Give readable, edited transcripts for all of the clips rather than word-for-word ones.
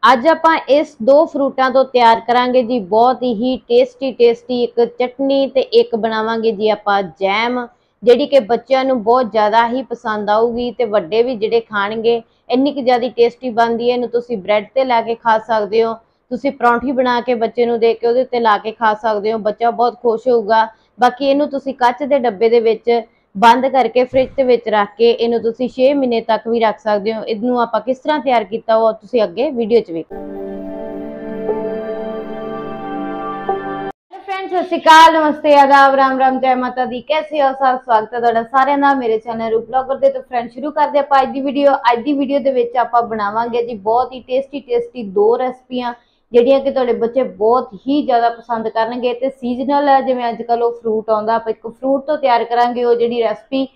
ਅੱਜ ਆਪਾਂ ਇਸ ਦੋ ਫਰੂਟਾਂ ਤੋਂ ਤਿਆਰ ਕਰਾਂਗੇ ਜੀ ਬਹੁਤ ਹੀ ਟੇਸਟੀ ਇੱਕ ਚਟਨੀ ਤੇ ਇੱਕ ਬਣਾਵਾਂਗੇ ਜੀ ਆਪਾਂ ਜੈਮ, ਜਿਹੜੀ ਕਿ ਬੱਚਿਆਂ ਨੂੰ ਬਹੁਤ ਜ਼ਿਆਦਾ ਹੀ ਪਸੰਦ ਆਊਗੀ ਤੇ ਵੱਡੇ ਵੀ ਜਿਹੜੇ ਖਾਣਗੇ। ਇੰਨੀ ਕਿ ਜ਼ਿਆਦਾ ਟੇਸਟੀ ਬਣਦੀ ਹੈ। ਇਹਨੂੰ ਤੁਸੀਂ ਬ੍ਰੈਡ ਤੇ ਲਾ ਕੇ ਖਾ ਸਕਦੇ ਹੋ, ਤੁਸੀਂ ਪਰੌਂਠੀ ਬਣਾ ਕੇ ਬੱਚੇ ਨੂੰ ਦੇ ਕੇ ਉਹਦੇ ਉੱਤੇ ਲਾ ਕੇ ਖਾ ਸਕਦੇ ਹੋ, ਬੱਚਾ ਬਹੁਤ ਖੁਸ਼ ਹੋਊਗਾ। ਬਾਕੀ ਇਹਨੂੰ ਤੁਸੀਂ ਕੱਚ ਦੇ ਡੱਬੇ ਦੇ ਵਿੱਚ ਬੰਦ करके फ्रिज ਦੇ ਵਿੱਚ ਰੱਖ ਕੇ ਇਹਨੂੰ ਤੁਸੀਂ 6 ਮਹੀਨੇ ਤੱਕ ਵੀ ਰੱਖ ਸਕਦੇ ਹੋ। ਇਹਨੂੰ ਆਪਾਂ ਕਿਸ ਤਰ੍ਹਾਂ ਤਿਆਰ ਕੀਤਾ ਉਹ ਤੁਸੀਂ ਅੱਗੇ ਵੀਡੀਓ 'ਚ ਵੇਖੋ। फ्रेंड्स सत श्री अकाल, नमस्ते, आदाब, राम राम, जय माता दी। कैसे हो सब? स्वागत है तुहाडा सारिਆਂ ਦਾ मेरे चैनल रूप ब्लॉगर दे। तो फ्रेंड्स शुरू करते हैं आज की वीडियो। आज की वीडियो ਦੇ ਵਿੱਚ ਆਪਾਂ ਬਣਾਵਾਂਗੇ ਜੀ बहुत ही टेस्टी दो रेसिपियां ਜਿਹੜੀਆਂ ਕਿ ਤੁਹਾਡੇ ਬੱਚੇ ਬਹੁਤ ਹੀ ਜ਼ਿਆਦਾ ਪਸੰਦ ਕਰਨਗੇ ਤੇ ਸੀਜ਼ਨਲ ਹੈ। ਜਿਵੇਂ ਅੱਜ ਕੱਲ ਉਹ ਫਰੂਟ ਆਉਂਦਾ, ਆਪਾਂ ਇੱਕ ਫਰੂਟ ਤੋਂ ਤਿਆਰ ਕਰਾਂਗੇ ਉਹ ਜਿਹੜੀ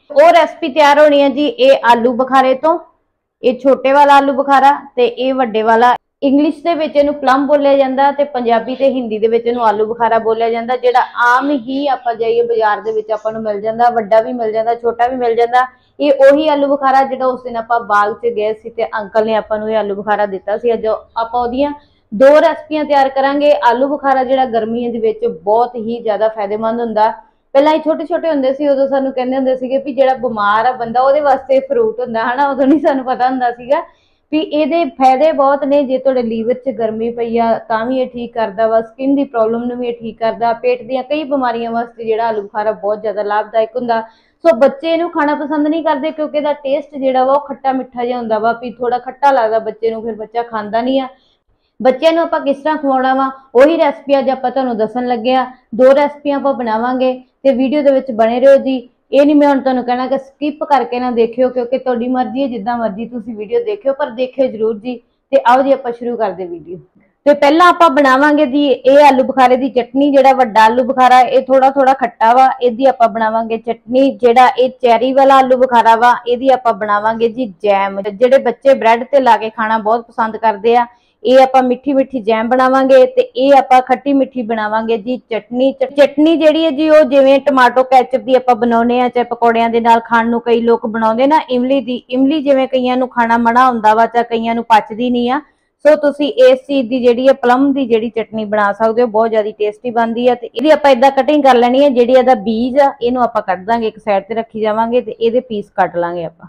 ਰੈਸਪੀ ਤਿਆਰ ਹੋਣੀ ਹੈ ਜੀ। ਇਹ ਆਲੂ ਬੁਖਾਰੇ ਤੋਂ, ਇਹ ਛੋਟੇ ਵਾਲਾ ਆਲੂ ਬੁਖਾਰਾ ਤੇ ਇਹ ਵੱਡੇ ਵਾਲਾ। ਇੰਗਲਿਸ਼ ਦੇ ਵਿੱਚ ਇਹਨੂੰ ਪਲਮ ਬੋਲਿਆ ਜਾਂਦਾ ਤੇ ਪੰਜਾਬੀ ਤੇ ਹਿੰਦੀ ਦੇ ਵਿੱਚ ਇਹਨੂੰ ਆਲੂ ਬੁਖਾਰਾ ਬੋਲਿਆ ਜਾਂਦਾ, ਜਿਹੜਾ ਆਮ ਹੀ ਆਪਾਂ ਜਾਈਏ ਬਾਜ਼ਾਰ ਦੇ ਵਿੱਚ ਆਪਾਂ ਨੂੰ ਮਿਲ ਜਾਂਦਾ। ਵੱਡਾ ਵੀ ਮਿਲ ਜਾਂਦਾ, ਛੋਟਾ ਵੀ ਮਿਲ ਜਾਂਦਾ। ਇਹ ਉਹੀ ਆਲੂ ਬੁਖਾਰਾ ਜਿਹੜਾ ਉਸ ਦਿਨ ਆਪਾਂ ਬਾਗ 'ਚ ਗਏ ਸੀ ਤੇ ਅੰਕਲ ਨੇ ਆਪਾਂ ਨੂੰ ਇਹ ਆਲੂ ਬੁਖਾਰਾ ਦਿੱਤਾ ਸੀ। ਅੱਜ ਆਪਾਂ ਉਹਦੀਆਂ ਦੋ ਰੈਸਪੀਆਂ ਤਿਆਰ ਕਰਾਂਗੇ। ਆਲੂ ਬੁਖਾਰਾ ਜਿਹੜਾ ਗਰਮੀਆਂ ਦੇ ਵਿੱਚ ਬਹੁਤ ਹੀ ਜ਼ਿਆਦਾ ਫਾਇਦੇਮੰਦ ਹੁੰਦਾ। ਪਹਿਲਾਂ ਹੀ ਛੋਟੇ ਹੁੰਦੇ ਸੀ ਉਦੋਂ ਸਾਨੂੰ ਕਹਿੰਦੇ ਹੁੰਦੇ ਸੀਗੇ ਵੀ ਜਿਹੜਾ ਬਿਮਾਰ ਆ ਬੰਦਾ ਉਹਦੇ ਵਾਸਤੇ ਫਰੂਟ ਹੁੰਦਾ ਹਨਾ। ਉਦੋਂ ਨਹੀਂ ਸਾਨੂੰ ਪਤਾ ਹੁੰਦਾ ਸੀਗਾ ਵੀ ਇਹਦੇ ਫਾਇਦੇ ਬਹੁਤ ਨੇ। ਜੇ ਤੁਹਾਡੇ ਲੀਵਰ 'ਚ ਗਰਮੀ ਪਈ ਆ ਤਾਂ ਵੀ ਇਹ ਠੀਕ ਕਰਦਾ ਵਾ, ਸਕਿਨ ਦੀ ਪ੍ਰੋਬਲਮ ਨੂੰ ਵੀ ਇਹ ਠੀਕ ਕਰਦਾ, ਪੇਟ ਦੀਆਂ ਕਈ ਬਿਮਾਰੀਆਂ ਵਾਸਤੇ ਜਿਹੜਾ ਆਲੂ ਬੁਖਾਰਾ ਬਹੁਤ ਜ਼ਿਆਦਾ ਲਾਭਦਾਇਕ ਹੁੰਦਾ। ਸੋ ਬੱਚੇ ਇਹਨੂੰ ਖਾਣਾ ਪਸੰਦ ਨਹੀਂ ਕਰਦੇ ਕਿਉਂਕਿ ਇਹਦਾ ਟੇਸਟ ਜਿਹੜਾ ਵਾ ਉਹ ਖੱਟਾ ਮਿੱਠਾ ਜਿਹਾ ਹੁੰਦਾ ਵਾ, ਵੀ ਥੋੜਾ ਖੱਟਾ ਲੱਗਦਾ ਬੱਚੇ ਨੂੰ, ਫਿਰ ਬੱਚਾ ਖਾਂਦਾ ਨਹੀਂ ਆ। ਬੱਚਿਆਂ ਨੂੰ ਆਪਾਂ ਕਿਸ ਤਰ੍ਹਾਂ ਖਵਾਉਣਾ ਵਾ ਉਹੀ ਰੈਸਪੀ ਅੱਜ ਆਪਾਂ ਤੁਹਾਨੂੰ ਦੱਸਣ ਲੱਗੇ ਆ। ਦੋ ਰੈਸਪੀਆਂ ਆਪਾਂ ਬਣਾਵਾਂਗੇ ਤੇ ਵੀਡੀਓ ਦੇ ਵਿੱਚ ਬਣੇ ਰਹੋ ਜੀ। ਇਹ ਨਹੀਂ ਮੈਂ ਹੁਣ ਤੁਹਾਨੂੰ ਕਹਿਣਾ ਕਿ ਸਕਿਪ ਕਰਕੇ ਨਾ ਦੇਖਿਓ ਕਿਉਂਕਿ ਤੁਹਾਡੀ ਮਰਜ਼ੀ ਹੈ, ਜਿੱਦਾਂ ਮਰਜ਼ੀ ਤੁਸੀਂ ਵੀਡੀਓ ਦੇਖਿਓ, ਪਰ ਦੇਖਿਓ ਜ਼ਰੂਰ ਜੀ। ਤੇ ਆਓ ਜੀ ਆਪਾਂ ਸ਼ੁਰੂ ਕਰਦੇ ਵੀਡੀਓ। ਤੇ ਪਹਿਲਾਂ ਆਪਾਂ ਬਣਾਵਾਂਗੇ ਜੀ ਇਹ ਆਲੂ ਬੁਖਾਰੇ ਦੀ ਚਟਨੀ। ਜਿਹੜਾ ਵੱਡਾ ਆਲੂ ਬੁਖਾਰਾ ਇਹ ਥੋੜਾ ਖੱਟਾ ਵਾ, ਇਹਦੀ ਆਪਾਂ ਬਣਾਵਾਂਗੇ ਚਟਨੀ। ਜਿਹੜਾ ਇਹ ਚੈਰੀ ਵਾਲਾ ਆਲੂ ਬੁਖਾਰਾ ਵਾ ਇਹਦੀ ਆਪਾਂ ਬਣਾਵਾਂਗੇ ਜੀ ਜੈਮ। ਜਿਹੜੇ ਬੱਚੇ ਬ੍ਰੈਡ ਤੇ ਲਾ ਕੇ ਖਾਣਾ ਬਹੁਤ ਪਸੰਦ ਕਰਦੇ ਆ, ਇਹ ਆਪਾਂ ਮਿੱਠੀ ਜੈਮ ਬਣਾਵਾਂਗੇ ਤੇ ਇਹ ਆਪਾਂ ਖੱਟੀ ਮਿੱਠੀ ਬਣਾਵਾਂਗੇ ਜੀ ਚਟਨੀ। ਚਟਨੀ ਜਿਹੜੀ ਹੈ ਜੀ ਉਹ ਜਿਵੇਂ ਟਮਾਟੋ ਕੈਚਅਪ ਦੀ ਆਪਾਂ ਬਣਾਉਨੇ ਆ, ਚਾਹੇ ਪਕੌੜਿਆਂ ਦੇ ਨਾਲ ਖਾਣ ਨੂੰ ਕਈ ਲੋਕ ਬਣਾਉਂਦੇ ਨਾ ਇਮਲੀ ਦੀ। ਇਮਲੀ ਜਿਵੇਂ ਕਈਆਂ ਨੂੰ ਖਾਣਾ ਮਨਾ ਹੁੰਦਾ ਵਾ, ਚਾਹੇ ਕਈਆਂ ਨੂੰ ਪਚਦੀ ਨਹੀਂ ਆ, ਸੋ ਤੁਸੀਂ ਇਸ ਚੀਜ਼ ਦੀ ਜਿਹੜੀ ਹੈ ਪਲਮ ਦੀ ਜਿਹੜੀ ਚਟਨੀ ਬਣਾ ਸਕਦੇ ਹੋ, ਬਹੁਤ ਜ਼ਿਆਦਾ ਟੇਸਟੀ ਬਣਦੀ ਹੈ। ਤੇ ਇਹਦੀ ਆਪਾਂ ਇਦਾਂ ਕਟਿੰਗ ਕਰ ਲੈਣੀ ਹੈ। ਜਿਹੜੀ ਇਹਦਾ ਬੀਜ ਆ ਇਹਨੂੰ ਆਪਾਂ ਕੱਢ ਦਾਂਗੇ, ਇੱਕ ਸਾਈਡ ਤੇ ਰੱਖੀ ਜਾਵਾਂਗੇ ਤੇ ਇਹਦੇ ਪੀਸ ਕੱਟ ਲਾਂਗੇ ਆਪਾਂ।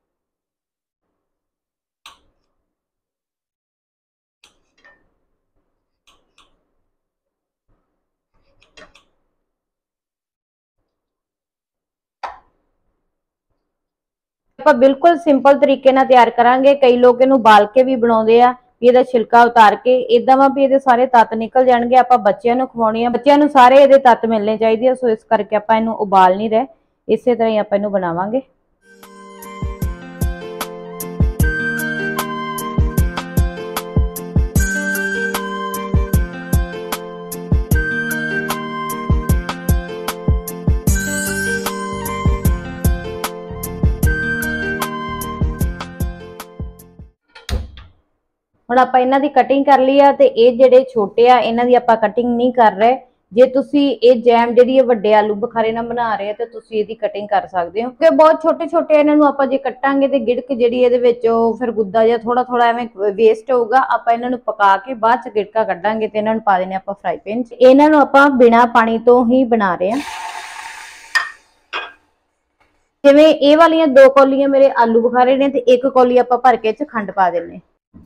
ਆਪਾਂ ਬਿਲਕੁਲ ਸਿੰਪਲ ਤਰੀਕੇ ਨਾਲ ਤਿਆਰ ਕਰਾਂਗੇ। ਕਈ ਲੋਕ ਇਹਨੂੰ ਬਾਲ ਕੇ ਵੀ ਬਣਾਉਂਦੇ ਆ, ਇਹਦਾ ਛਿਲਕਾ ਉਤਾਰ ਕੇ। ਇਦਾਂ ਵਾ ਵੀ ਇਹਦੇ ਸਾਰੇ ਤੱਤ ਨਿਕਲ ਜਾਣਗੇ। ਆਪਾਂ ਬੱਚਿਆਂ ਨੂੰ ਖਵਾਉਣੀ ਆ, ਬੱਚਿਆਂ ਨੂੰ ਸਾਰੇ ਇਹਦੇ ਤੱਤ ਮਿਲਣੇ ਚਾਹੀਦੇ ਆ, ਸੋ ਇਸ ਕਰਕੇ ਆਪਾਂ ਇਹਨੂੰ ਉਬਾਲ ਨਹੀਂ ਰਹੇ, ਇਸੇ ਤਰ੍ਹਾਂ ਹੀ ਆਪਾਂ ਇਹਨੂੰ ਬਣਾਵਾਂਗੇ। ਹੁਣ ਆਪਾਂ ਇਹਨਾਂ ਦੀ ਕਟਿੰਗ ਕਰ ਲਈ ਆ ਤੇ ਇਹ ਜਿਹੜੇ ਛੋਟੇ ਆ ਇਹਨਾਂ ਦੀ ਆਪਾਂ ਕਟਿੰਗ ਨਹੀਂ ਕਰ ਰਹੇ। ਜੇ ਤੁਸੀਂ ਇਹ ਜੈਮ ਜਿਹੜੀ ਵੱਡੇ ਆਲੂ ਬੁਖਾਰੇ ਨਾਲ ਬਣਾ ਰਹੇ ਆ ਤੇ ਤੁਸੀਂ ਇਹਦੀ ਕਟਿੰਗ ਕਰ ਸਕਦੇ ਹੋ ਕਿ ਬਹੁਤ ਛੋਟੇ ਇਹਨਾਂ ਨੂੰ ਆਪਾਂ ਜੇ ਕੱਟਾਂਗੇ ਤੇ ਗਿੜਕ ਜਿਹੜੀ ਇਹਦੇ ਵਿੱਚ ਉਹ ਫਿਰ ਗੁੱਦਾ ਜਿਹਾ ਥੋੜਾ ਐਵੇਂ ਵੇਸਟ ਹੋਊਗਾ। ਆਪਾਂ ਇਹਨਾਂ ਨੂੰ ਪਕਾ ਕੇ ਬਾਅਦ ਚ ਗਿੜਕਾ ਕੱਢਾਂਗੇ ਤੇ ਇਹਨਾਂ ਨੂੰ ਪਾ ਦੇਣੇ ਆਪਾਂ ਫਰਾਈ ਪੈਨ 'ਚ। ਇਹਨਾਂ ਨੂੰ ਆਪਾਂ ਬਿਨਾਂ ਪਾਣੀ ਤੋਂ ਹੀ ਬਣਾ ਰਹੇ ਆ। ਜਿਵੇਂ ਇਹ ਵਾਲੀਆਂ 2 ਕੌਲੀਆਂ ਮੇਰੇ ਆਲੂ ਬੁਖਾਰੇ ਨੇ ਤੇ 1 ਕੌਲੀ ਆਪਾਂ ਭਰ ਕੇ 'ਚ ਖੰਡ ਪਾ ਦਿੰਨੇ।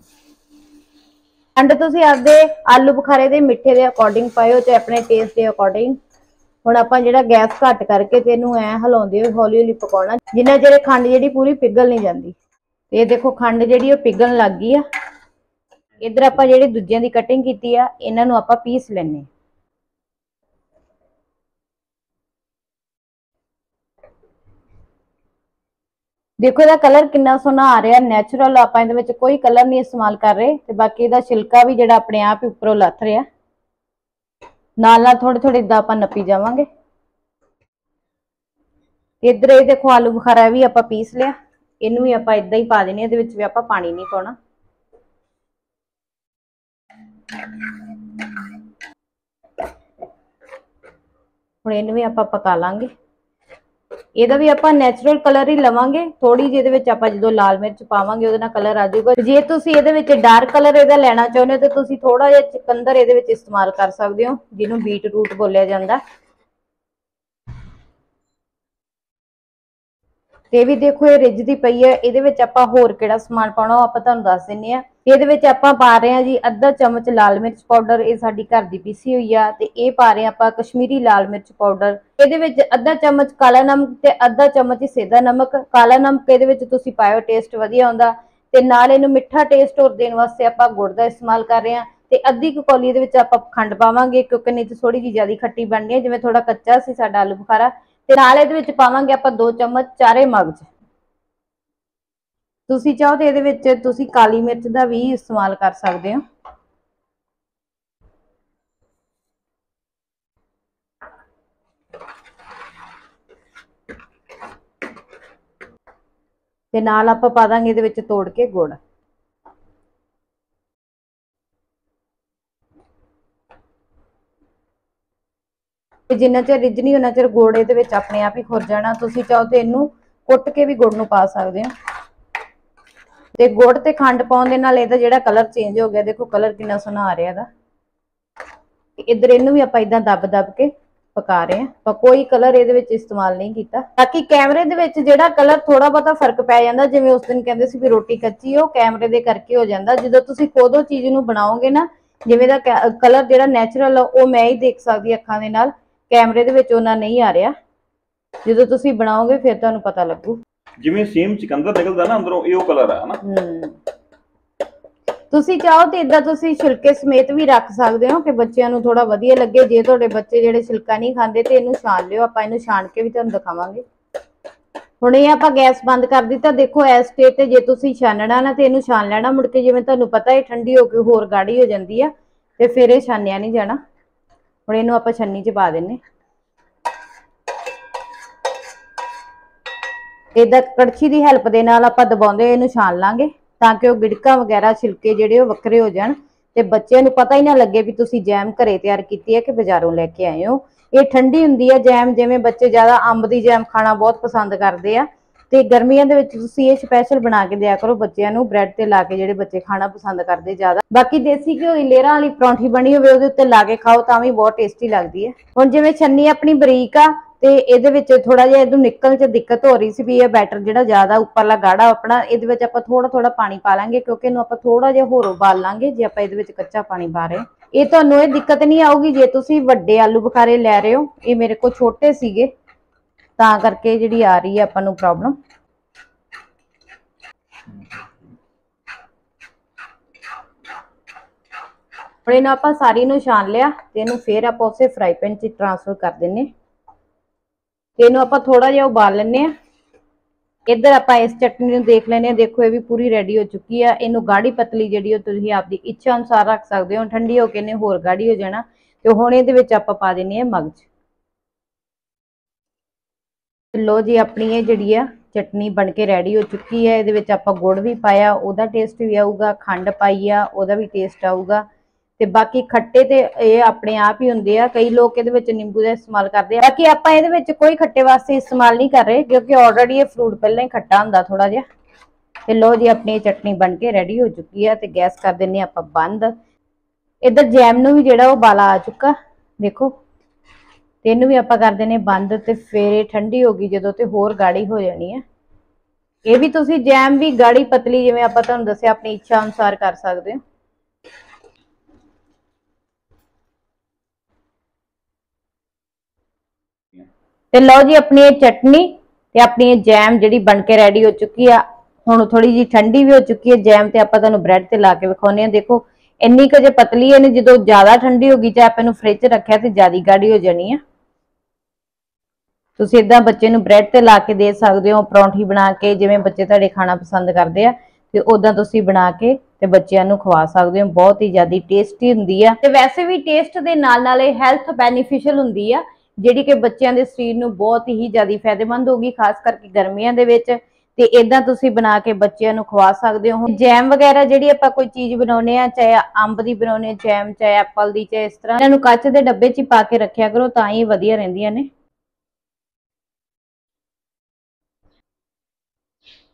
ਖੰਡ ਤੁਸੀਂ ਆਪਦੇ ਆਲੂ ਬੁਖਾਰੇ ਦੇ ਮਿੱਠੇ ਦੇ ਅਕੋਰਡਿੰਗ ਪਾਇਓ, ਚਾਹੇ ਆਪਣੇ ਟੇਸਟ ਦੇ ਅਕੋਰਡਿੰਗ। ਹੁਣ ਆਪਾਂ ਜਿਹੜਾ ਗੈਸ ਘੱਟ ਕਰਕੇ ਤੇ ਇਹਨੂੰ ਐ ਹਿਲਾਉਂਦੇ ਹੋਏ ਹੌਲੀ ਪਕਾਉਣਾ, ਜਿੰਨਾ ਚਿਰ ਖੰਡ ਜਿਹੜੀ ਪੂਰੀ ਪਿਘਲ ਨਹੀਂ ਜਾਂਦੀ। ਇਹ ਦੇਖੋ ਖੰਡ ਜਿਹੜੀ ਉਹ ਪਿਘਲਣ ਲੱਗ ਗਈ ਆ। ਇੱਧਰ ਆਪਾਂ ਜਿਹੜੇ ਦੂਜਿਆਂ ਦੀ ਕਟਿੰਗ ਕੀਤੀ ਆ ਇਹਨਾਂ ਨੂੰ ਆਪਾਂ ਪੀਸ ਲੈਣੇ। ਦੇਖੋ ਇਹਦਾ ਕਲਰ ਕਿੰਨਾ ਸੋਹਣਾ ਆ ਰਿਹਾ, ਨੈਚੁਰਲ। ਆਪਾਂ ਇਹਦੇ ਵਿੱਚ ਕੋਈ ਕਲਰ ਨਹੀਂ ਇਸਤੇਮਾਲ ਕਰ ਰਹੇ ਤੇ ਬਾਕੀ ਇਹਦਾ ਛਿਲਕਾ ਵੀ ਜਿਹੜਾ ਆਪਣੇ ਆਪ ਹੀ ਉੱਪਰੋਂ ਲੱਥ ਰਿਹਾ। ਨਾਲ ਥੋੜੇ ਇਦਾਂ ਆਪਾਂ ਨੱਪੀ ਜਾਵਾਂਗੇ। ਇੱਧਰ ਇਹ ਦੇਖੋ ਆਲੂ ਬੁਖਾਰਾ ਵੀ ਆਪਾਂ ਪੀਸ ਲਿਆ, ਇਹਨੂੰ ਵੀ ਆਪਾਂ ਇਦਾਂ ਹੀ ਪਾ ਦੇਣੀ। ਇਹਦੇ ਵਿੱਚ ਵੀ ਆਪਾਂ ਪਾਣੀ ਨਹੀਂ ਪਾਉਣਾ। ਹੁਣ ਇਹਨੂੰ ਵੀ ਆਪਾਂ ਪਕਾ ਲਾਂਗੇ। ਇਹਦਾ ਵੀ ਆਪਾਂ ਨੈਚੁਰਲ ਕਲਰ ਹੀ ਲਵਾਂਗੇ, ਥੋੜੀ ਜਿਹੀ ਇਹਦੇ ਵਿੱਚ ਆਪਾਂ ਜਦੋਂ ਲਾਲ ਮਿਰਚ ਪਾਵਾਂਗੇ ਉਹਦੇ ਨਾਲ ਕਲਰ ਆ ਜਾਊਗਾ। ਜੇ ਤੁਸੀਂ ਇਹਦੇ ਵਿੱਚ ਡਾਰਕ ਕਲਰ ਇਹਦਾ ਲੈਣਾ ਚਾਹੁੰਦੇ ਹੋ ਤੇ ਤੁਸੀਂ ਥੋੜਾ ਜਿਹਾ ਚੁਕੰਦਰ ਇਹਦੇ ਵਿੱਚ ਇਸਤੇਮਾਲ ਕਰ ਸਕਦੇ ਹੋ, ਜਿਹਨੂੰ ਬੀਟ ਰੂਟ ਬੋਲਿਆ ਜਾਂਦਾ। ਤੇ ਵੀ ਦੇਖੋ ਇਹ ਰਿੱਝਦੀ ਪਈ ਹੈ। ਇਹਦੇ ਵਿੱਚ ਆਪਾਂ ਹੋਰ ਕਿਹੜਾ ਸਮਾਨ ਪਾਉਣਾ ਉਹ ਆਪਾਂ ਤੁਹਾਨੂੰ ਦੱਸ ਦਿੰਨੇ ਆ। ਇਹਦੇ ਵਿੱਚ ਆਪਾਂ ਪਾ ਰਹੇ ਹਾਂ ਜੀ ਅੱਧਾ ਚਮਚ ਲਾਲ ਮਿਰਚ ਪਾਊਡਰ, ਇਹ ਸਾਡੀ ਘਰ ਦੀ ਪੀਸੀ ਹੋਈ ਆ। ਤੇ ਇਹ ਪਾ ਰਹੇ ਆਪਾਂ ਕਸ਼ਮੀਰੀ ਲਾਲ ਮਿਰਚ ਪਾਊਡਰ। ਇਹਦੇ ਵਿੱਚ ਅੱਧਾ ਚਮਚ ਕਾਲਾ ਨਮਕ ਤੇ ਅੱਧਾ ਚਮਚ ਸੇਂਦਾ ਨਮਕ। ਕਾਲਾ ਨਮਕ ਇਹਦੇ ਵਿੱਚ ਤੁਸੀਂ ਪਾਇਓ, ਟੇਸਟ ਵਧੀਆ ਆਉਂਦਾ। ਤੇ ਨਾਲ ਇਹਨੂੰ ਮਿੱਠਾ ਟੇਸਟ ਹੋਰ ਦੇਣ ਵਾਸਤੇ ਆਪਾਂ ਗੁੜ ਦਾ ਇਸਤੇਮਾਲ ਕਰ ਰਹੇ ਹਾਂ। ਤੇ ਅੱਧੀ ਕੁ ਕੌਲੀ ਦੇ ਵਿੱਚ ਆਪਾਂ ਖੰਡ ਪਾਵਾਂਗੇ, ਕਿਉਂਕਿ ਨਹੀਂ ਤਾਂ ਥੋੜੀ ਜਿਹੀ ਜ਼ਿਆਦਾ ਖੱਟੀ ਬਣਨੀ ਹੈ, ਜਿਵੇਂ ਥੋੜਾ ਕੱਚਾ ਸੀ ਸਾਡਾ ਆਲੂ ਬੁਖਾਰਾ। ਤੇ ਨਾਲ ਇਹਦੇ ਵਿੱਚ ਪਾਵਾਂਗੇ ਆਪਾਂ 2 ਚਮਚ ਚਾਰੇ ਮਗਜ। ਤੁਸੀਂ ਚਾਹੋ ਤੇ ਇਹਦੇ ਵਿੱਚ ਤੁਸੀਂ ਕਾਲੀ ਮਿਰਚ ਦਾ ਵੀ ਇਸਤੇਮਾਲ ਕਰ ਸਕਦੇ ਹੋ। ਤੇ ਨਾਲ ਆਪਾਂ ਪਾ ਦਾਂਗੇ ਇਹਦੇ ਵਿੱਚ ਤੋੜ ਕੇ ਗੁੜ। ਤੇ ਜਿੰਨਾ ਚਿਰ ਰਿੱਝ ਨਹੀਂ ਉਹਨਾਂ ਚਿਰ ਗੁੜ ਇਹਦੇ ਵਿੱਚ ਆਪਣੇ ਆਪ ਹੀ ਖੁਰ ਜਾਣਾ। ਤੁਸੀਂ ਚਾਹੋ ਤੇ ਇਹਨੂੰ ਕੁੱਟ ਕੇ ਵੀ ਗੁੜ ਨੂੰ ਪਾ ਸਕਦੇ ਹੋ। ਤੇ ਗੁੜ ਤੇ ਖੰਡ ਪਾਉਣ ਦੇ ਨਾਲ ਇਹਦਾ ਜਿਹੜਾ ਕਲਰ ਚੇਂਜ ਹੋ ਗਿਆ, ਦੇਖੋ ਕਲਰ ਕਿੰਨਾ ਸੋਹਣਾ ਆ ਰਿਹਾ ਇਹਦਾ। ਇੱਧਰ ਇਹਨੂੰ ਵੀ ਆਪਾਂ ਇਦਾਂ ਦੱਬ ਦੱਬ ਕੇ ਪਕਾ ਰਹੇ ਹਾਂ, ਪਰ ਕੋਈ ਕਲਰ ਇਹਦੇ ਵਿੱਚ ਇਸਤੇਮਾਲ ਨਹੀਂ ਕੀਤਾ। ਬਾਕੀ ਕੈਮਰੇ ਦੇ ਵਿੱਚ ਜਿਹੜਾ ਕਲਰ ਥੋੜਾ ਬਹੁਤਾ ਫਰਕ ਪੈ ਜਾਂਦਾ, ਜਿਵੇਂ ਉਸ ਦਿਨ ਕਹਿੰਦੇ ਸੀ ਵੀ ਰੋਟੀ ਕੱਚੀ, ਉਹ ਕੈਮਰੇ ਦੇ ਕਰਕੇ ਹੋ ਜਾਂਦਾ। ਜਦੋਂ ਤੁਸੀਂ ਖੁਦ ਉਹ ਚੀਜ਼ ਨੂੰ ਬਣਾਓਗੇ ਨਾ, ਜਿਵੇਂ ਦਾ ਕਲਰ ਜਿਹੜਾ ਨੈਚੁਰਲ ਆ ਉਹ ਮੈਂ ਹੀ ਦੇਖ ਸਕਦੀ ਅੱਖਾਂ ਦੇ ਨਾਲ, ਕੈਮਰੇ ਦੇ ਵਿੱਚ ਉਹਨਾਂ ਨਹੀਂ ਆ ਰਿਹਾ। ਜਦੋਂ ਤੁਸੀਂ ਬਣਾਓਗੇ ਫਿਰ ਤੁਹਾਨੂੰ ਪਤਾ ਲੱਗੂ। ਜਿਵੇਂ ਸੇਮ ਚਿਕੰਦਰ ਨਿਕਲਦਾ ਨਾ ਅੰਦਰੋਂ, ਇਹ ਉਹ ਕਲਰ ਆ ਹਨਾ। ਤੁਸੀਂ ਚਾਹੋ ਤੇ ਇਦਾਂ ਤੁਸੀਂ ਛਿਲਕੇ ਸਮੇਤ ਵੀ ਰੱਖ ਸਕਦੇ ਹੋ ਕਿ ਬੱਚਿਆਂ ਨੂੰ ਥੋੜਾ ਵਧੀਆ ਲੱਗੇ। ਜੇ ਤੁਹਾਡੇ ਬੱਚੇ ਜਿਹੜੇ ਛਿਲਕਾ ਨਹੀਂ ਖਾਂਦੇ ਤੇ ਇਹਨੂੰ ਛਾਣ ਲਿਓ, ਆਪਾਂ ਇਹਨੂੰ ਛਾਣ ਕੇ ਵੀ ਤੁਹਾਨੂੰ ਦਿਖਾਵਾਂਗੇ। ਹੁਣ ਇਹ ਆਪਾਂ ਗੈਸ ਬੰਦ ਕਰ ਦਿੱਤਾ। ਦੇਖੋ ਇਸ ਸਟੇਜ ਤੇ ਜੇ ਤੁਸੀਂ ਛਾਨਣਾ ਨਾ ਤੇ ਇਹਨੂੰ ਛਾਣ ਲੈਣਾ, ਮੁੜ ਕੇ ਜਿਵੇਂ ਤੁਹਾਨੂੰ ਪਤਾ ਇਹ ਠੰਡੀ ਹੋ ਕੇ ਹੋਰ ਗਾੜੀ ਹੋ ਜਾਂਦੀ ਆ ਤੇ ਫਿਰ ਇਹ ਛਾਨਿਆ ਨਹੀਂ ਜਾਣਾ। ਹੁਣ ਇਹਨੂੰ ਆਪਾਂ ਛੰਨੀ 'ਚ ਪਾ ਦਿੰਨੇ। ਇਦਾਂ ਕੜਛੀ ਦੀ ਹੈਲਪ ਦੇ ਨਾਲ ਆਪਾਂ ਦਬਾਉਂਦੇ ਇਹਨੂੰ ਛਾਣ ਲਾਂਗੇ, ਤਾਂ ਕਿ ਉਹ ਗਿੜਕਾਂ ਵਗੈਰਾ ਛਿਲਕੇ ਜਿਹੜੇ ਉਹ ਵੱਖਰੇ ਹੋ ਜਾਣ ਤੇ ਬੱਚਿਆਂ ਨੂੰ ਪਤਾ ਹੀ ਨਾ ਲੱਗੇ ਵੀ ਤੁਸੀਂ ਜੈਮ ਘਰੇ ਤਿਆਰ ਕੀਤੀ ਹੈ ਕਿ ਬਾਜ਼ਾਰੋਂ ਲੈ ਕੇ ਆਏ ਹੋ। ਇਹ ਠੰਡੀ ਹੁੰਦੀ ਹੈ ਜੈਮ, ਜਿਵੇਂ ਬੱਚੇ ਜ਼ਿਆਦਾ ਅੰਬ ਦੀ ਜੈਮ ਖਾਣਾ ਬਹੁਤ ਪਸੰਦ ਕਰਦੇ ਆ ਤੇ ਗਰਮੀਆਂ ਦੇ ਵਿੱਚ ਤੁਸੀਂ ਇਹ ਸਪੈਸ਼ਲ ਬਣਾ ਕੇ ਦਿਆ ਕਰੋ ਬੱਚਿਆਂ ਨੂੰ, ਬ੍ਰੈਡ ਤੇ ਲਾ ਕੇ, ਜਿਹੜੇ ਬੱਚੇ ਖਾਣਾ ਪਸੰਦ ਕਰਦੇ ਜ਼ਿਆਦਾ। ਬਾਕੀ ਦੇਸੀ ਘਿਓ ਦੀ ਲੇਅਰਾਂ ਵਾਲੀ ਪਰੌਂਠੀ ਬਣੀ ਹੋਵੇ ਉਹਦੇ ਉੱਤੇ ਲਾ ਕੇ ਖਾਓ ਤਾਂ ਵੀ ਬਹੁਤ ਟੇਸਟੀ ਲੱਗਦੀ ਹੈ। ਹੁਣ ਜਿਵੇਂ ਛੰਨੀ ਆਪਣੀ ਬਰੀਕ ਆ ਤੇ ਇਹਦੇ ਵਿੱਚ ਥੋੜਾ ਜਿਹਾ ਇਹਨੂੰ ਨਿਕਲਣ 'ਚ ਦਿੱਕਤ ਹੋ ਰਹੀ ਸੀ ਵੀ ਇਹ ਬੈਟਰ ਜਿਹੜਾ ਜ਼ਿਆਦਾ ਉੱਪਰਲਾ ਗਾੜਾ ਆਪਣਾ, ਇਹਦੇ ਵਿੱਚ ਆਪਾਂ ਥੋੜਾ ਥੋੜਾ ਪਾਣੀ ਪਾ ਲਾਂਗੇ, ਕਿਉਂਕਿ ਇਹਨੂੰ ਆਪਾਂ ਥੋੜਾ ਜਿਹਾ ਹੋਰ ਉਬਾਲ ਲਾਂਗੇ ਜੇ ਆਪਾਂ ਇਹਦੇ ਵਿੱਚ ਕੱਚਾ ਪਾਣੀ ਪਾ ਰਹੇ। ਇਹ ਤੁਹਾਨੂੰ ਇਹ ਦਿੱਕਤ ਨਹੀਂ ਆਊਗੀ ਜੇ ਤੁਸੀਂ ਵੱਡੇ ਆਲੂ ਬੁਖਾਰੇ ਲੈ ਰਹੇ ਹੋ। ਇਹ ਮੇਰੇ ਕੋਲ ਛੋਟੇ ਸੀਗੇ ਤਾਂ ਕਰਕੇ ਜਿਹੜੀ ਆ ਰਹੀ ਹੈ ਆਪਾਂ ਨੂੰ ਪ੍ਰੋਬਲਮ। ਹੁਣ ਇਹਨੂੰ ਆਪਾਂ ਸਾਰੀ ਨੂੰ ਛਾਣ ਲਿਆ ਤੇ ਇਹਨੂੰ ਫੇਰ ਆਪਾਂ ਉਸੇ ਫਰਾਈ ਪੈਨ 'ਚ ਟ੍ਰਾਂਸਫਰ ਕਰ ਦਿੰਨੇ ਤੇ ਇਹਨੂੰ ਆਪਾਂ ਥੋੜਾ ਜਿਹਾ ਉਬਾਲ ਲੈਣੇ ਆ। ਇੱਧਰ ਆਪਾਂ ਇਸ ਚਟਨੀ ਨੂੰ ਦੇਖ ਲੈਣੇ ਆ। ਦੇਖੋ ਇਹ ਵੀ ਪੂਰੀ ਰੈਡੀ ਹੋ ਚੁੱਕੀ ਆ। ਇਹਨੂੰ ਗਾੜੀ ਪਤਲੀ ਜਿਹੜੀ ਉਹ ਤੁਸੀਂ ਆਪਦੀ ਇੱਛਾ ਅਨੁਸਾਰ ਰੱਖ ਸਕਦੇ ਹੋ। ਠੰਡੀ ਹੋ ਕੇ ਇਹਨੇ ਹੋਰ ਗਾੜੀ ਹੋ ਜਾਣਾ। ਤੇ ਹੁਣ ਇਹਦੇ ਵਿੱਚ ਆਪਾਂ ਪਾ ਦਿੰਨੇ ਆ ਮਗਜ। ਲੋ ਜੀ ਆਪਣੀ ਇਹ ਜਿਹੜੀ ਆ ਚਟਨੀ ਬਣ ਕੇ ਰੈਡੀ ਹੋ ਚੁੱਕੀ ਹੈ। ਇਹਦੇ ਵਿੱਚ ਆਪਾਂ ਗੁੜ ਵੀ ਪਾਇਆ, ਉਹਦਾ ਟੇਸਟ ਵੀ ਆਊਗਾ। ਖੰਡ ਪਾਈ ਆ, ਉਹਦਾ ਵੀ ਟੇਸਟ ਆਊਗਾ। ਤੇ ਬਾਕੀ ਖੱਟੇ ਤੇ ਇਹ ਆਪਣੇ ਆਪ ਹੀ ਹੁੰਦੇ ਆ। ਕਈ ਲੋਕ ਇਹਦੇ ਵਿੱਚ ਨਿੰਬੂ ਦਾ ਇਸਤੇਮਾਲ ਕਰਦੇ ਆ, ਬਾਕੀ ਆਪਾਂ ਇਹਦੇ ਵਿੱਚ ਕੋਈ ਖੱਟੇ ਵਾਸਤੇ ਇਸਤੇਮਾਲ ਨਹੀਂ ਕਰ ਰਹੇ, ਕਿਉਂਕਿ ਆਲਰੇਡੀ ਇਹ ਫਰੂਟ ਪਹਿਲਾਂ ਹੀ ਖੱਟਾ ਹੁੰਦਾ ਥੋੜਾ ਜਿਹਾ। ਤੇ ਲੋ ਜੀ ਆਪਣੀ ਚਟਨੀ ਬਣ ਕੇ ਰੈਡੀ ਹੋ ਚੁੱਕੀ ਆ ਤੇ ਗੈਸ ਕਰ ਦਿੰਨੇ ਆਪਾਂ ਬੰਦ। ਇੱਧਰ ਜੈਮ ਨੂੰ ਵੀ ਜਿਹੜਾ ਉਹ ਉਬਾਲਾ ਆ ਚੁੱਕਾ ਦੇਖੋ, ਤੇ ਇਹਨੂੰ ਵੀ ਆਪਾਂ ਕਰ ਦਿੰਨੇ ਬੰਦ। ਤੇ ਫਿਰ ਇਹ ਠੰਡੀ ਹੋ ਗਈ ਜਦੋਂ ਤੇ ਹੋਰ ਗਾੜੀ ਹੋ ਜਾਣੀ ਹੈ। ਇਹ ਵੀ ਤੁਸੀਂ ਜੈਮ ਵੀ ਗਾੜੀ ਪਤਲੀ ਜਿਵੇਂ ਆਪਾਂ ਤੁਹਾਨੂੰ ਦੱਸਿਆ ਆਪਣੀ ਇੱਛਾ ਅਨੁਸਾਰ ਕਰ ਸਕਦੇ ਹੋ। ਤੇ ਲਓ ਜੀ ਆਪਣੀ ਇਹ ਚਟਨੀ ਤੇ ਆਪਣੀ ਇਹ ਜੈਮ ਜਿਹੜੀ ਬਣ ਕੇ ਰੈਡੀ ਹੋ ਚੁੱਕੀ ਆ। ਹੁਣ ਥੋੜੀ ਜੀ ਠੰਡੀ ਵੀ ਹੋ ਚੁੱਕੀ ਹੈ ਜੈਮ, ਤੇ ਆਪਾਂ ਤੁਹਾਨੂੰ ਬ੍ਰੈਡ ਤੇ ਲਾ ਕੇ ਵਿਖਾਉਂਦੇ ਆ। ਦੇਖੋ ਇੰਨੀ ਕੁ ਜੇ ਪਤਲੀ ਹੈ, ਨੇ ਜਦੋਂ ਜ਼ਿਆਦਾ ਠੰਡੀ ਹੋ ਗਈ ਜਾਂ ਆਪਾਂ ਇਹਨੂੰ ਫ੍ਰਿਜ 'ਚ ਰੱਖਿਆ ਤੇ ਜ਼ਿਆਦਾ ਗਾੜੀ ਹੋ ਜਾਣੀ ਆ। ਤੁਸੀਂ ਇਦਾਂ ਬੱਚੇ ਨੂੰ ਬ੍ਰੈਡ ਤੇ ਲਾ ਕੇ ਦੇ ਸਕਦੇ ਹੋ, ਪਰੌਂਠੀ ਬਣਾ ਕੇ, ਜਿਵੇਂ ਬੱਚੇ ਤੁਹਾਡੇ ਖਾਣਾ ਪਸੰਦ ਕਰਦੇ ਆ ਤੇ ਉਦਾਂ ਤੁਸੀਂ ਬਣਾ ਕੇ ਤੇ ਬੱਚਿਆਂ ਨੂੰ ਖਵਾ ਸਕਦੇ ਹੋ। ਬਹੁਤ ਹੀ ਜ਼ਿਆਦਾ ਟੇਸਟੀ ਹੁੰਦੀ ਆ ਤੇ ਵੈਸੇ ਵੀ ਟੇਸਟ ਦੇ ਨਾਲ ਨਾਲ ਇਹ ਹੈਲਥ ਬੈਨੀਫੀਸ਼ੀਅਲ ਹੁੰਦੀ ਆ, ਜਿਹੜੀ ਕਿ ਬੱਚਿਆਂ ਦੇ ਸਰੀਰ ਨੂੰ ਬਹੁਤ ਹੀ ਜ਼ਿਆਦਾ ਫਾਇਦੇਮੰਦ ਹੋਗੀ, ਖਾਸ ਕਰਕੇ ਗਰਮੀਆਂ ਦੇ ਵਿੱਚ। ਤੇ ਇਦਾਂ ਤੁਸੀਂ ਬਣਾ ਕੇ ਬੱਚਿਆਂ ਨੂੰ ਖਵਾ ਸਕਦੇ ਹੋ। ਜੈਮ ਵਗੈਰਾ ਜਿਹੜੀ ਆਪਾਂ ਕੋਈ ਚੀਜ਼ ਬਣਾਉਨੇ ਆ, ਚਾਹੇ ਅੰਬ ਦੀ ਬਣਾਉਨੇ ਜੈਮ, ਚਾਹੇ ਐਪਲ ਦੀ, ਚਾਹੇ ਇਸ ਤਰ੍ਹਾਂ, ਇਹਨਾਂ ਨੂੰ ਕੱਚ ਦੇ ਡੱਬੇ 'ਚ ਹੀ ਪਾ ਕੇ ਰੱਖਿਆ ਕਰੋ, ਤਾਂ ਹੀ ਵਧੀਆ ਰਹਿੰਦੀਆਂ ਨੇ।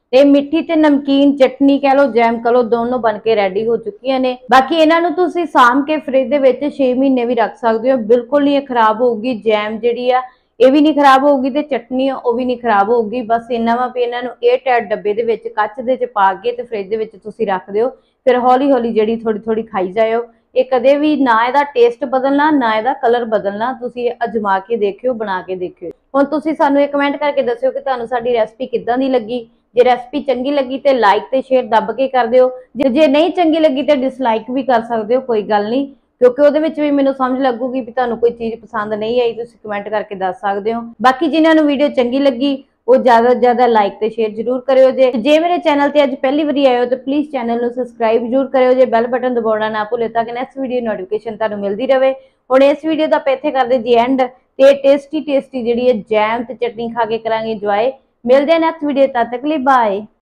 ਤੇ ਮਿੱਠੀ ਤੇ ਨਮਕੀਨ ਚਟਨੀ ਕਹ लो जैम कह लो दोनों बन के रेडी हो चुकी ने। बाकी इन्हां नूं तुसीं साम के फ्रिज दे विच 6 महीने भी रख सकते हो, बिल्कुल नहीं खराब होगी। जैम जिहड़ी आ ਇਹ भी नहीं खराब होगी ते चटनी ਉਹ भी नहीं खराब होगी। बस इन्ना वा भी इन्हां नूं एयर टाइट डब्बे दे विच ਕੱਚ ਦੇ ਚ ਪਾ ਕੇ ਤੇ फ्रिज दे विच तुसीं रख दिओ, फिर हौली हौली जिहड़ी थोड़ी थोड़ी खाई जाओ। ये कदे भी ना इहदा टेस्ट बदलना ना इहदा कलर बदलना। तुसीं अजमा के देखियो, बना के देखियो। हुण तुसीं सानूं ये कमेंट करके दस्सिओ कि तुहानूं साडी रेसिपी किदां दी लगी। जे रेसिपी चंगी लगी तो लाइक ते शेयर दब के कर दिओ, जे नहीं चंगी लगी तो डिसलाइक भी कर सकते हो, कोई गल नहीं, क्योंकि ਉਹਦੇ ਵਿੱਚ ਵੀ ਮੈਨੂੰ समझ लगूगी भी ਤੁਹਾਨੂੰ कोई चीज़ पसंद नहीं आई। ਤੁਸੀਂ कमेंट करके दस सकते हो। बाकी जिन्हां नूं वीडियो चंगी लगी वो ज़्यादा से ज़्यादा लाइक ते शेयर जरूर करियो। जे मेरे चैनल ते अज पहली बारी आए हो तो प्लीज़ चैनल नूं सबसक्राइब जरूर करियो जे, बैल बटन दबाउणा ना भुल्लिओ ताकि नैक्सट वीडियो नोटिफिकेशन तुहानूं मिलती रहे। हुण इस वीडियो दा आपां इत्थे करदे जी एंड, ते टेस्टी जिहड़ी है जैम ते चटनी खा के करांगे इंजॉय। मिलदे हैं नैक्सट वीडियो, तद तक लिए बाय।